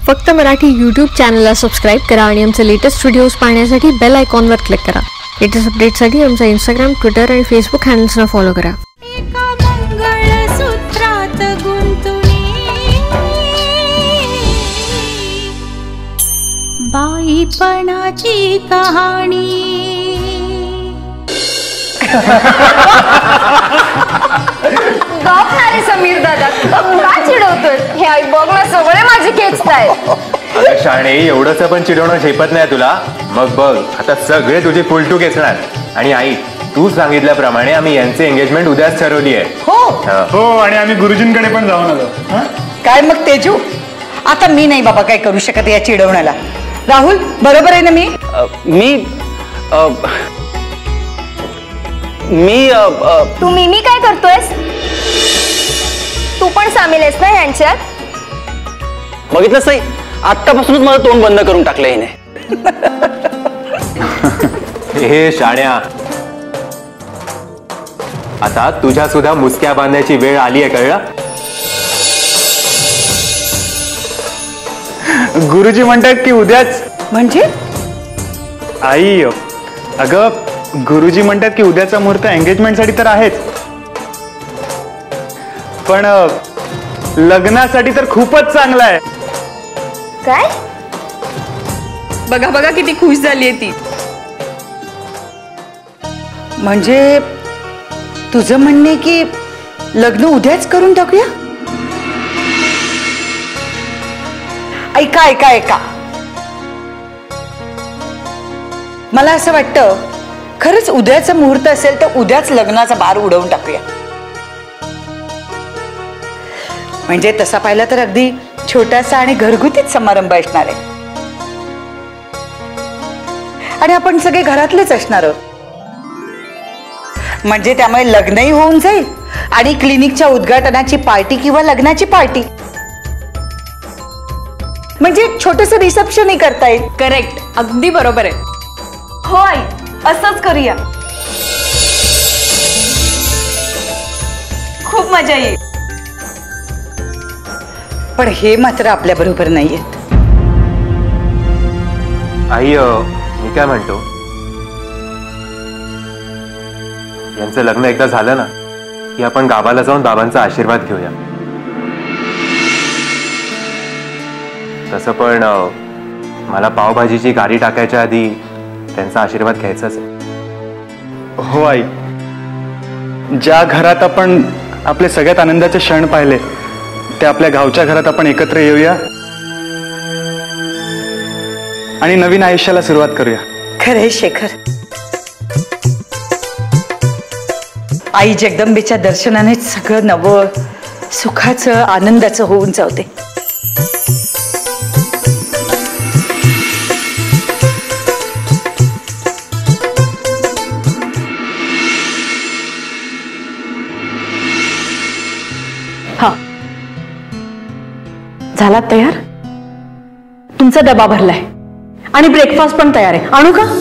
फक्त मराठी यूट्यूब चॅनलला सबस्क्राईब करा आणि आमचे लेटेस्ट व्हिडिओज पाहण्यासाठी बेल आयकॉनवर क्लिक करा। लेटेस्ट अपडेट्ससाठी आमचा इंस्टाग्राम, ट्विटर आणि फेसबुक हँडल्सना फॉलो करा। बाईपणाची कहाणी गपणारे समीर दादा का चिडवतोय? हे आई बघ ना, सगळे माझे खेचतायत। अगं शाणे, एवढंच पण चिडवणं झेपत नाही तुला? मग बघ, आता सगळे तुझे फुलटू खेचणार। आणि आई, तू सांगितल्याप्रमाणे आम्ही यांचे एंगेजमेंट उद्याच ठरवली आहे। हो, आणि आम्ही गुरुजींकडे पण जाऊन आलो। काय मग तेजू, आता मी नाही बाबा काय करू शकत या चिडवण्याला। राहुल बरोबर आहे ना? मी काय करतोयस? तू पण सामील आहेस ना यांच्यात? बघितलंच नाही, आत्तापासूनच मला तोंड बंद करून टाकलं हिने। हे शाण्या, आता तुझ्या सुद्धा मुसक्या बांधण्याची वेळ आली आहे, कळलं? गुरुजी म्हणतात की उद्याच। म्हणजे आई, अगं गुरुजी म्हणतात की उद्याचा मुहूर्त एंगेजमेंटसाठी तर आहेच, पण लग्नासाठी तर खूपच चांगला आहे। काय? बघा बघा किती खुश झालीये ती। म्हणजे तुझं म्हणणे की लग्न उद्याच करून टाकूया? ऐका ऐका ऐका, मला असं वाटतं खरंच उद्याचा मुहूर्त असेल तर उद्याच लग्नाचा बार उडवून टाकूया। म्हणजे तसा पाहिला तर अगदी छोटासा आणि घरगुतीच समारंभ असणार आहे, आणि आपण सगळे घरातलेच असणार आहोत। म्हणजे त्यामुळे लग्नही होऊन जाईल आणि क्लिनिकच्या उद्घाटनाची पार्टी किंवा लग्नाची पार्टी, म्हणजे छोटस रिसेप्शनही करता येईल। करेक्ट, अगदी बरोबर आहे। हो आई, असंच करूया। खूप मजा येईल। पण हे मात्र आपल्या बरोबर नाहीयेत। आई, मी काय म्हणतो, यांचं लग्न एकदा झालं ना की आपण गावाला जाऊन बाबांचा आशीर्वाद घेऊया। तसं पण मला पावभाजीची गाडी टाकायच्या आधी त्यांचा आशीर्वाद घ्यायचाच आहे। हो आई, ज्या घरात आपण आपले सगळ्यात आनंदाचे क्षण पाहिले ते आपल्या गावच्या घरात आपण एकत्र येऊया आणि नवीन आयुष्याला सुरुवात करूया। खरे शेखर, आई जगदंबेच्या दर्शनाने सगळं नवं सुखाचं आनंदाचं होऊन जाते। हा, झाला तयार? तुमचा डबा भरलाय आणि ब्रेकफास्ट पण तयार आहे, आणू का?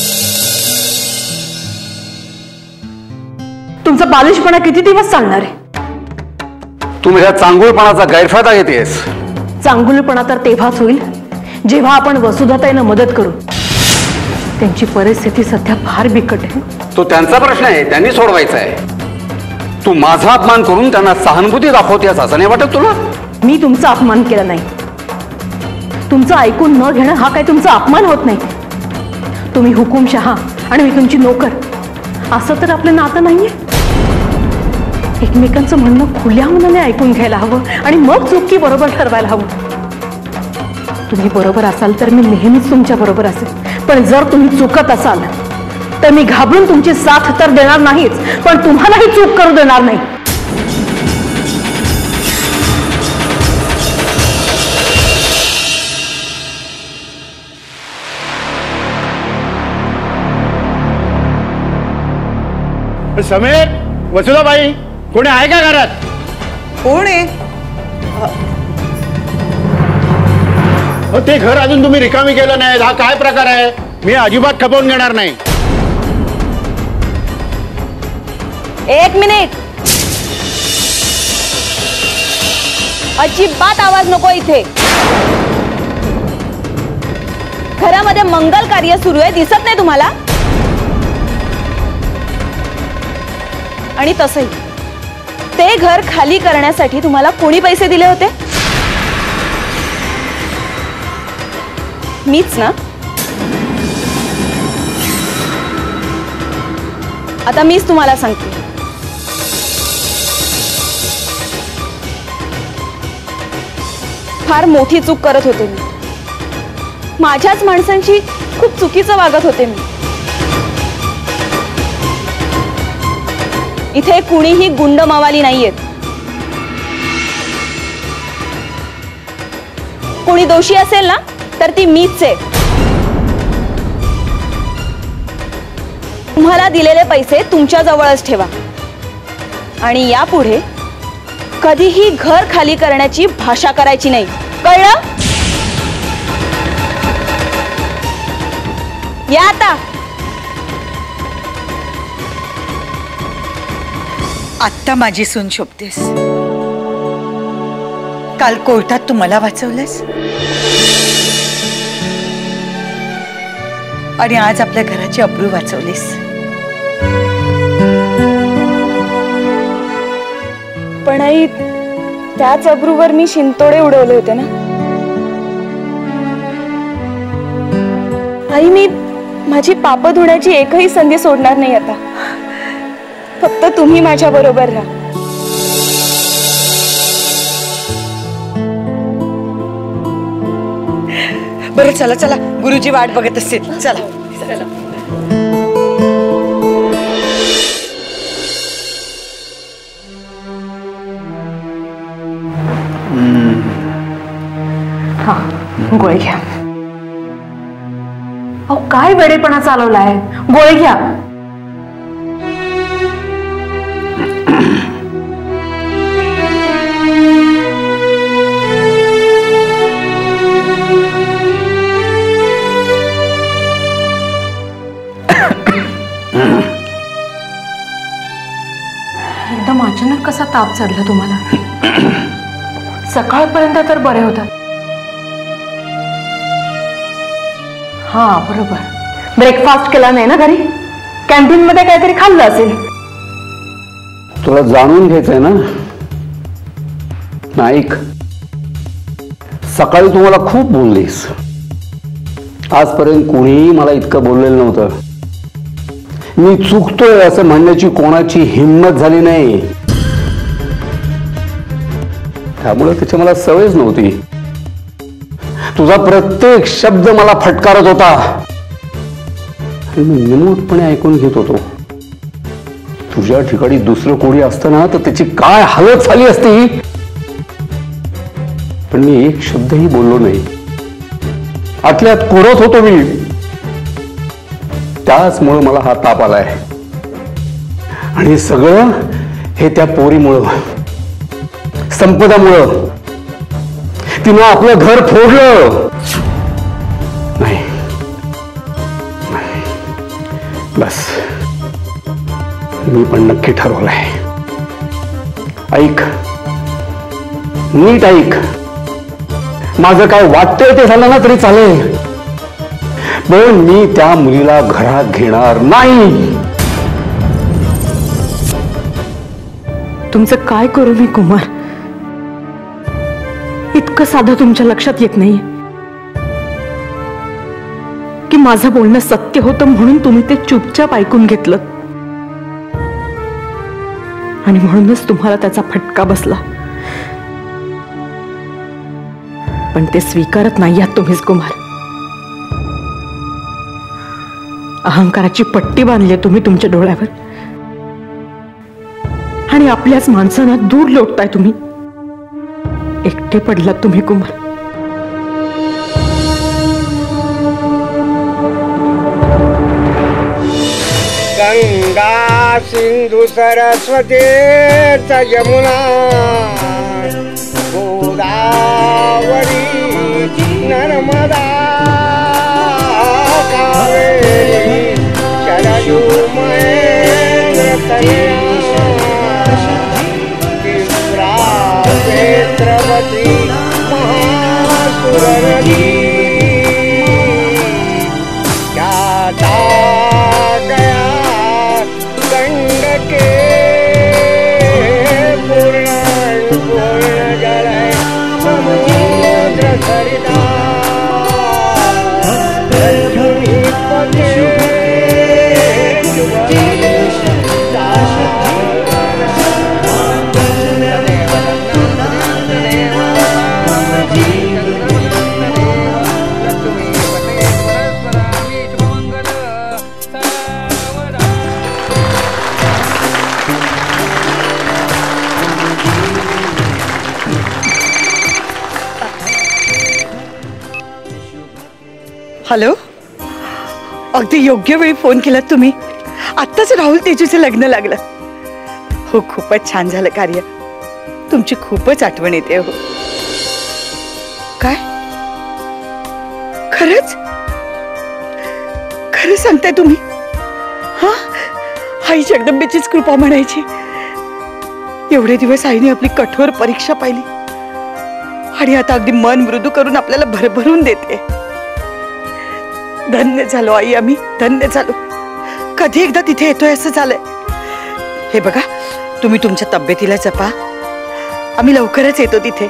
तुमचा बालिशपणा किती दिवस चालणार आहे? तू माझ्या चांगुलपणाचा गैरफायदा घेतेस। चांगुलपणा तर तेव्हाच होईल जेव्हा आपण वसुधाताईंना मदत करू। त्यांची परिस्थिती सध्या फार बिकट आहे। तो त्यांचा प्रश्न आहे, त्यांनी सोडवायचा आहे। तू माझा अपमान करून त्यांना सहानुभूती दाखवतेस असं नाही वाटत तुला? मी तुमचा अपमान केला नाही। तुमचं ऐकून न घेणं हा काय तुमचा अपमान होत नाही? तुम्ही हुकुमशहा आणि मी तुमची नोकर, असं तर आपलं नातं नाहीये। एकमेकांचं म्हणणं खुल्या मनाने ऐकून घ्यायला हवं आणि मग चुकी बरोबर ठरवायला हवं। तुम्ही बरोबर असाल तर मी नेहमीच तुमच्या बरोबर असेल, पण जर तुम्ही चुकत असाल तर मी घाबरून तुमची साथ तर देणार नाहीच, पण तुम्हालाही चूक करू देणार नाही। समीर, वसुधाबाई, कोणी आहे का घरात? कोण आहे? ते घर अजून तुम्ही रिकामी केलं नाही, हा काय प्रकार आहे? मी अजिबात खपवून घेणार नाही। एक मिनिट, अजिबात आवाज नको इथे। घरामध्ये मंगल कार्य सुरू आहे, दिसत नाही तुम्हाला? आणि तसंही ते घर खाली करण्यासाठी तुम्हाला कोणी पैसे दिले होते? मीच ना. आता मीच तुम्हाला सांगते, फार मोठी चूक करत होते मी. माझ्याच माणसांची खूप चुकीचं वागत होते मी. इथे कुणीही गुंड मवाली नाहीयेत. कोणी दोषी असेल ना तर ती मीच आहे. तुम्हाला दिलेले पैसे तुमच्या जवळच ठेवा आणि यापुढे कधीही घर खाली करण्याची भाषा करायची नाही, कळलं? या आता. आत्ता माझी सून शोभतेस. काल कोर्टात तू मला वाचवलंस आणि आज आपल्या घराची अब्रू वाचवलीस. पण आई, त्याच अब्रूवर मी शिंतोडे उडवले होते ना. आई, मी माझी पापं धुण्याची एकही संधी सोडणार नाही आता. फक्त तुम्ही माझ्या बरोबर राहा. बरं चला चला, गुरुजी वाट बघत असतील. चला चला. हा, गोळी घ्या. अहो, काय वेडेपणा चालवलाय. गोळी घ्या. एकदम अचानक कसा ताप चढला तुम्हाला? सकाळपर्यंत तर बरे होतात. हा बरोबर, ब्रेकफास्ट केला नाही ना घरी? कॅन्टीन मध्ये काहीतरी खाल्लं असेल. तुला जाणून घ्यायचंय ना नाईक, सकाळी तू मला खूप बोललीस. आजपर्यंत कोणीही मला इतकं बोललेलं नव्हतं. मी चुकतोय असं म्हणण्याची कोणाची हिंमत झाली नाही. त्यामुळे त्याची मला सवयच नव्हती. तुझा प्रत्येक शब्द मला फटकारत होता. मी निमूटपणे ऐकून घेत होतो. तुझ्या ठिकाणी दुसरं कोणी असतं ना तर त्याची काय हालत झाली असती. पण मी एक शब्दही बोललो नाही. आतल्यात कोरत होतो मी. त्याचमुळं मला हा ताप आलाय. आणि सगळं हे त्या पोरीमुळं, संपदामुळं. तिनं आपलं घर फोडलं. नाही, बस, मी पण नक्की ठरवलंय. ऐक, नीट ऐक. माझं काय वाटतंय ते झालं ना तरी चालेल, पण मी त्या मुलीला घरात घेणार नाही. तुमचं काय करू मी कुमार? इतकं साधं तुमच्या लक्षात येत नाही की माझं बोलणं सत्य होतं म्हणून तुम्ही ते चुपचाप ऐकून घेतलं आणि म्हणूनच तुम्हाला त्याचा फटका बसला. पण ते स्वीकारत नाही आहात तुम्हीच कुमार. अहंकाराची पट्टी बांधली तुम्ही तुमच्या डोळ्यावर आणि आपल्याच माणसांना दूर लोटताय तुम्ही. एकटे पडलात तुम्ही कुमार. गंगा सिंधू सरस्वती यमुना गोदावरी नर्मदा कावेरी शरयू महेंद्र महासुरनदी हॅलो, अगदी योग्य वेळी फोन केलात तुम्ही. आत्ताच राहुल तेजूचं लग्न लागलं. हो, खूपच छान झालं कार्य. तुमची खूपच आठवण येते. हो, काय खरंच खरं सांगताय तुम्ही? हा, आई जगदंबेचीच कृपा म्हणायची. एवढे दिवस आईने आपली कठोर परीक्षा पाहिली आणि आता अगदी मन मृदू करून आपल्याला भरभरून देते. धन्य झालो आई, आम्ही धन्य झालो. कधी एकदा तिथे येतोय असं झालंय. हे बघा, तुम्ही तुमच्या तब्येतीला जपा. आम्ही लवकरच येतो तिथे.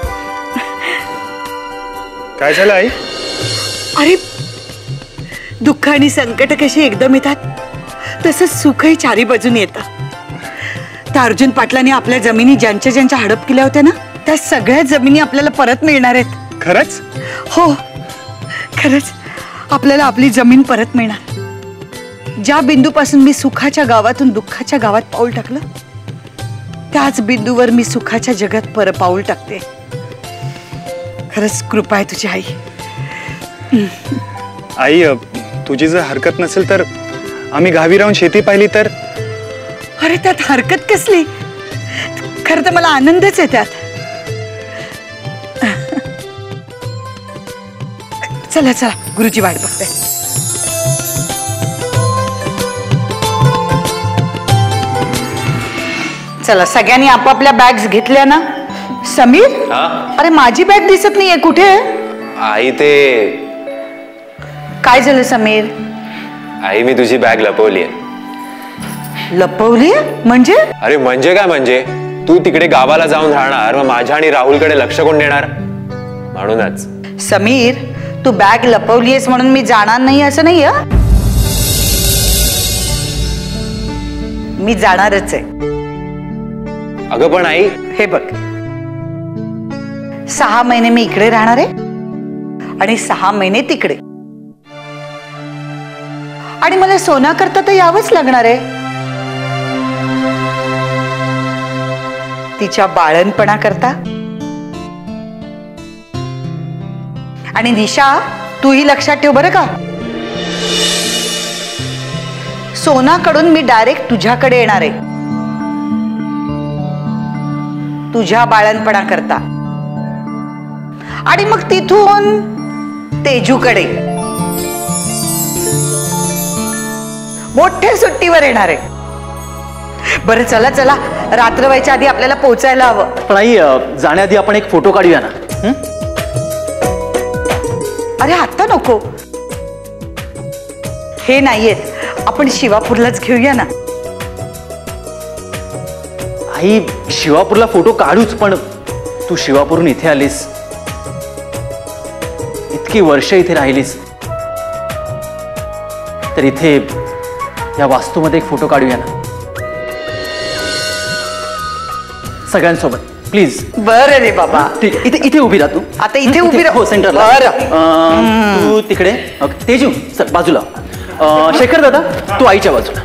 काय झालं आई? अरे, दुःख आणि संकट कशी एकदम येतात तसंच सुखही चारी बाजून येतं. त्या अर्जुन पाटलाने आपल्या जमिनी ज्यांच्या ज्यांच्या हडप केल्या होत्या ना, त्या सगळ्या जमिनी आपल्याला परत मिळणार आहेत. खरंच? हो, खरंच आपल्याला आपली जमीन परत मिळणार. ज्या बिंदूपासून मी सुखाच्या गावातून दुःखाच्या गावात पाऊल टाकलं, त्याच बिंदूवर मी सुखाच्या जगात पाऊल टाकते. खरंच कृपा आहे तुझी आई. आई, तुझी जर हरकत नसेल तर आम्ही गावी राहून शेती पाहिली तर? अरे, त्यात हरकत कसली? खरं तर मला आनंदच आहे त्यात. चला चला, गुरुजी वाट बघते. चला, सगळ्यांनी आपापल्या बॅग्स घेतल्या ना? समीर, अरे माझी बॅग दिसत नाहीये, कुठे आहे? आई, ते काय झालं समीर? आई, मी तुझी बॅग लपवली. लपवली म्हणजे? अरे म्हणजे काय म्हणजे, तू तिकडे गावाला जाऊन राहणार, मग माझ्या आणि राहुलकडे लक्ष कोण देणार? म्हणूनच. समीर, तू बॅग लपवलीयस म्हणून मी जाणार नाही असं नाही. मी जाणारच आहे. अगं पण आई, हे बघ, 6 महिने मी इकडे राहणार आहे आणि 6 महिने तिकडे. आणि मला सोना करता तर यावंच लागणार आहे. तिच्या बाळणपणा करता. आणि निशा, तूही लक्षात ठेव बरं का, सोनाकडून मी डायरेक्ट तुझ्याकडे येणार आहे, तुझ्या बाळणपणा करता. आणि मग तिथून तेजूकडे मोठ्या सुट्टीवर येणार आहे. बरं, चला चला, रात्र व्हायच्या आधी आपल्याला पोहोचायला हवं. पण आई, जाण्याआधी आपण एक फोटो काढूया ना? अरे आता नको, हे नाहीयेत, आपण शिवापूरलाच घेऊया ना. आई, शिवापूरला फोटो काढूच, पण तू शिवापूरहून इथे आलीस, इतकी वर्ष इथे राहिलीस, तर इथे या वास्तूमध्ये एक फोटो काढूया ना सगळ्यांसोबत, प्लीज. बरं रे बाबा. ठीक, इथे इथे उभी राहा तू. आता इथे उभी राहा. हो, सेंटरला. तू तिकडे. तेजू सर बाजूला. शेखर दादा, तू आईच्या बाजूला.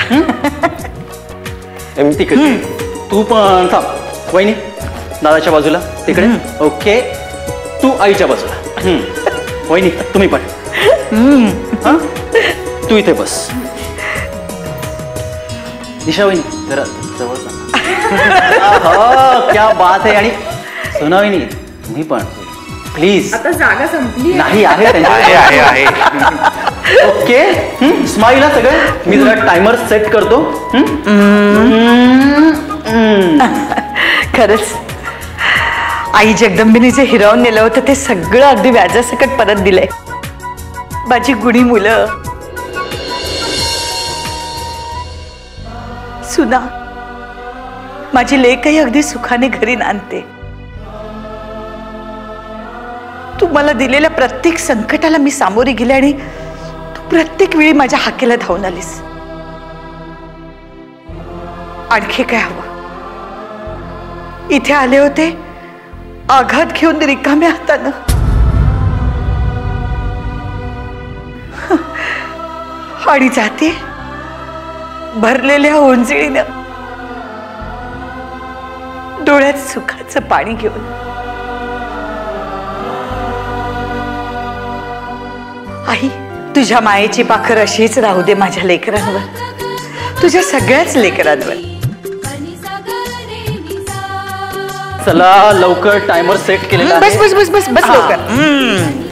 तिकडे तू पण थांब. वहिनी, दादाच्या बाजूला तिकडे. ओके, तू आईच्या बाजूला. वहिनी, तुम्ही पण. तू इथे बस. निशा वहिनी, जरा जवळ जा. क्या बात आहे. आणि सोना वहिनी, तुम्ही पण प्लीज. आता जागा संपली नाही आहे. ओके, स्माईल सगळं. मी जरा टायमर सेट करतो. खरंच आई जगदंबेने जे हिरावून नेलं होतं ते सगळं अगदी व्याजासकट परत दिलंय. माझी गुणी मुलं, सुना, माझी लेकही अगदी सुखाने घरी नांदते. तू मला दिलेल्या प्रत्येक संकटाला मी सामोरी गेले आणि तू प्रत्येक वेळी माझ्या हाकेला धावून आलीस. आणखी काय हवं? इथे आले होते आघात घेऊन रिकाम्या हातानं. आणि जाते भरलेल्या ओंजळीनं, डोळ्यात सुखाचं पाणी घेऊन. आई तुझ्या मायेची पाखर अशीच राहू दे माझ्या लेकरांवर, तुझ्या सगळ्याच लेकरांवर. चला लवकर टायमर सेट केलेला बस आहे. बस बस बस बस लवकर.